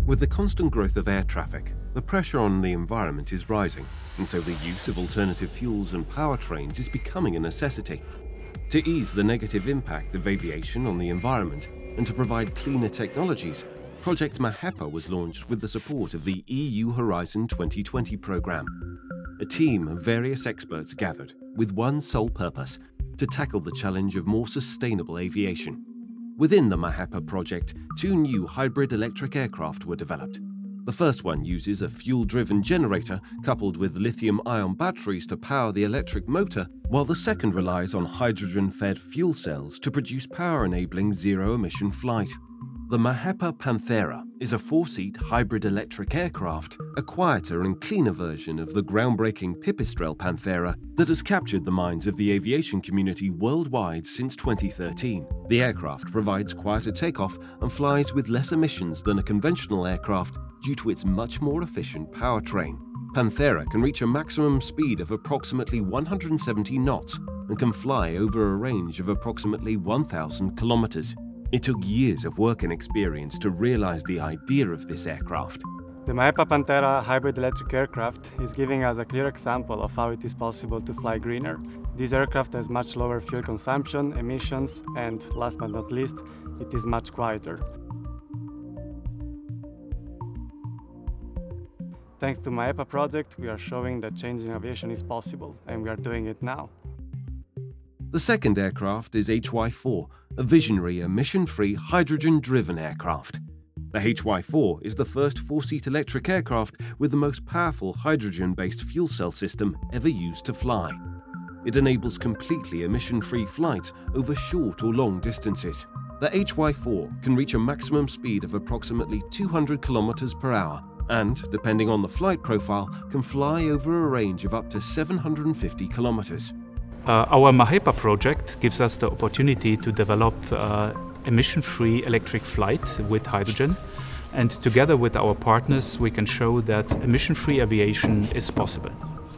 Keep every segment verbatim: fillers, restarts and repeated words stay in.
With the constant growth of air traffic, the pressure on the environment is rising, and so the use of alternative fuels and powertrains is becoming a necessity. To ease the negative impact of aviation on the environment and to provide cleaner technologies, Project MAHEPA was launched with the support of the E U Horizon twenty twenty programme. A team of various experts gathered with one sole purpose: to tackle the challenge of more sustainable aviation. Within the MAHEPA project, two new hybrid electric aircraft were developed. The first one uses a fuel-driven generator coupled with lithium-ion batteries to power the electric motor, while the second relies on hydrogen-fed fuel cells to produce power-enabling zero-emission flight. The MAHEPA Panthera is a four-seat hybrid electric aircraft, a quieter and cleaner version of the groundbreaking pipistrelle Panthera that has captured the minds of the aviation community worldwide since twenty thirteen. The aircraft provides quieter takeoff and flies with less emissions than a conventional aircraft due to its much more efficient powertrain. Panthera can reach a maximum speed of approximately one hundred seventy knots and can fly over a range of approximately one thousand kilometers. It took years of work and experience to realize the idea of this aircraft. The MAHEPA Panthera hybrid electric aircraft is giving us a clear example of how it is possible to fly greener. This aircraft has much lower fuel consumption, emissions, and last but not least, it is much quieter. Thanks to MAHEPA project, we are showing that changing aviation is possible, and we are doing it now. The second aircraft is H Y four, a visionary emission-free hydrogen-driven aircraft. The H Y four is the first four-seat electric aircraft with the most powerful hydrogen-based fuel cell system ever used to fly. It enables completely emission-free flights over short or long distances. The H Y four can reach a maximum speed of approximately two hundred kilometers per hour and, depending on the flight profile, can fly over a range of up to seven hundred fifty kilometers. Uh, our MAHEPA project gives us the opportunity to develop uh, emission-free electric flight with hydrogen, and together with our partners we can show that emission-free aviation is possible.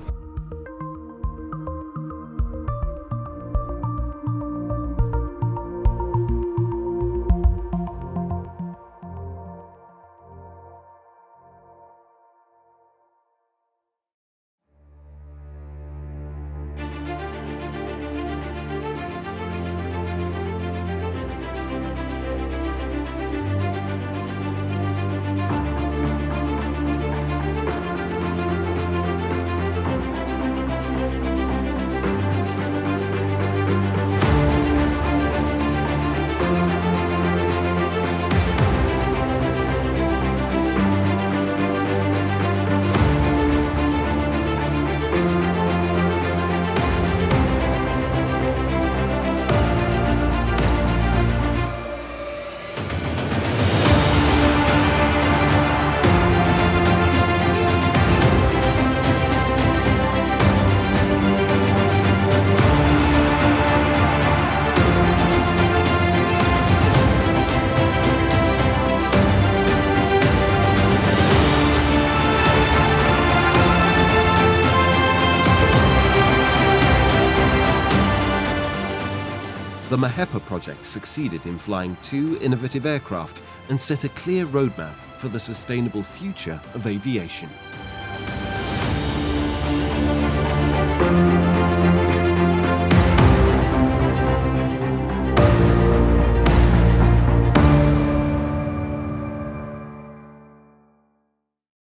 The MAHEPA project succeeded in flying two innovative aircraft and set a clear roadmap for the sustainable future of aviation.